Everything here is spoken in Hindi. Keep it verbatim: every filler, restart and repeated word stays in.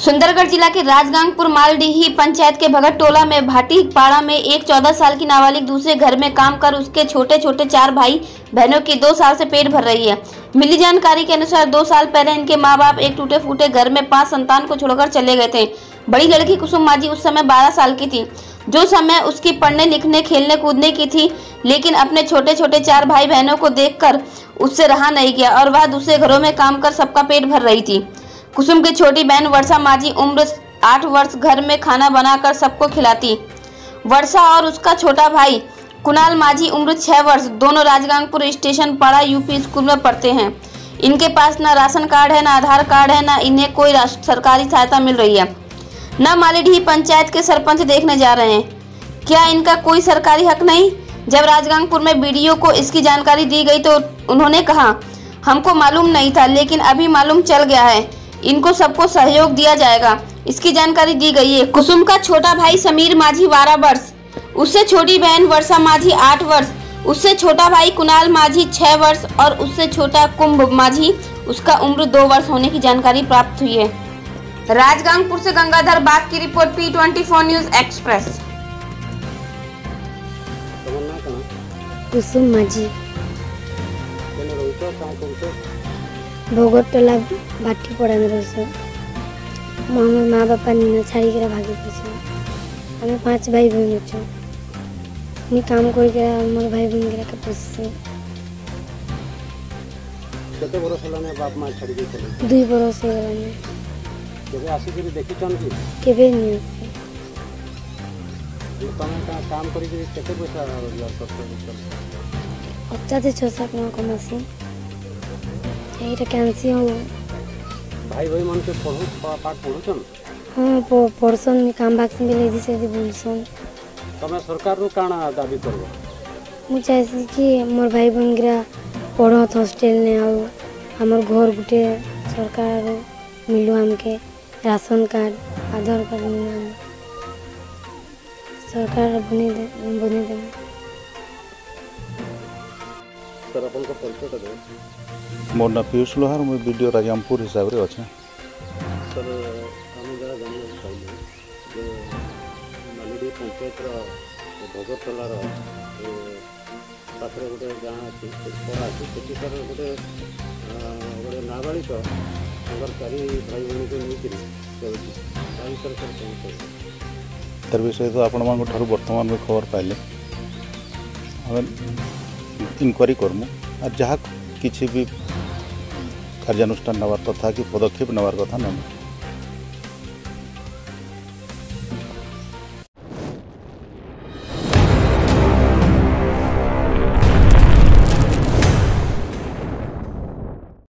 सुंदरगढ़ जिला के राजगांगपुर मालडीही पंचायत के भगत टोला में भाटी पाड़ा में एक चौदह साल की नाबालिग दूसरे घर में काम कर उसके छोटे छोटे चार भाई बहनों की दो साल से पेट भर रही है। मिली जानकारी के अनुसार दो साल पहले इनके मां बाप एक टूटे फूटे घर में पांच संतान को छोड़कर चले गए थे। बड़ी लड़की कुसुम माझी उस समय बारह साल की थी, जो समय उसकी पढ़ने लिखने खेलने कूदने की थी, लेकिन अपने छोटे छोटे चार भाई बहनों को देखकर उससे रहा नहीं गया और वह दूसरे घरों में काम कर सबका पेट भर रही थी। कुसुम की छोटी बहन वर्षा माझी उम्र आठ वर्ष घर में खाना बनाकर सबको खिलाती। वर्षा और उसका छोटा भाई कुणाल माझी उम्र छह वर्ष दोनों Rajgangpur station Pada UP school में पढ़ते हैं। इनके पास न राशन कार्ड है, न आधार कार्ड है, न इन्हें कोई सरकारी सहायता मिल रही है, न मालीडीही पंचायत के सरपंच देखने जा रहे हैं। क्या इनका कोई सरकारी हक नहीं? जब राजगांगपुर में बीडीओ को इसकी जानकारी दी गई तो उन्होंने कहा, हमको मालूम नहीं था, लेकिन अभी मालूम चल गया है, इनको सबको सहयोग दिया जाएगा, इसकी जानकारी दी गई है। कुसुम का छोटा भाई समीर माझी बारह वर्ष, उससे छोटी बहन वर्षा माझी आठ वर्ष, उससे छोटा भाई कुणाल माझी छह वर्ष और उससे छोटा कुंभ माझी उसका उम्र दो वर्ष होने की जानकारी प्राप्त हुई है। राजगांगपुर से गंगाधर बाग की रिपोर्ट, P twenty four news express. Kusum Majhi Bhagat टोला भाटी पड़ा में रोस मोर माँ बापा निना छाड़ी के भागे पीछे हमें पांच भाई बहन अच्छे नि काम कर के मोर भाई बहन के के पोसे केते बरस हलाने बाप मां छाड़ी के चले दुई बरस हो गलाने केबे आसी के देखि चन की केबे नि तमे का काम करी के केते पैसा रोजगार करते हफ्ता से छह सात न कमासी एटा कैंसी हो भाई भाई मन के पढ़ू पाठ पढ़ुछन। हां पढ़सन काम बाक्सी बेले दिसे दि बोलसन। तमे सरकार रो काना दाबी करबो? मु चाहसी कि मोर भाई बहन गिरा पढ़त हॉस्टल ने आ हमर घर गुटे सरकार रो मिलो हमके राशन कार्ड आधार कार्ड मिला सरकार बने दे बने दे सर अपन को परिचय दे। मोर ना पीयूष लोहार, मैं वीडियो राजगांगपुर हिसाब रे अच्छे। सर हम जरा जानना चाहिए जो मालीडीही पंचायत रो भगत टोला रो पाखरे गोटे गाँ अच्छी पड़ा अच्छी सेठी सर गोटे गोटे नाबालिग अगर चारि भाई बहन को नहीं सर तार विषय तो आपण मान ठार वर्तमान में खबर पाइले इनक्वारी करमु और जहाँ किसी भी कार्यानुष्ठान नवार कथा कि पदक्षेप नवार कथा ना